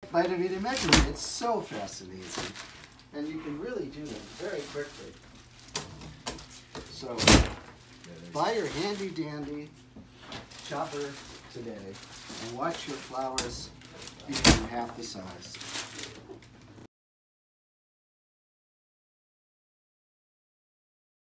Vita Vita measurement. It's so fast and easy. And you can really do it very quickly. So, buy your handy dandy chopper today and watch your flowers become half the size.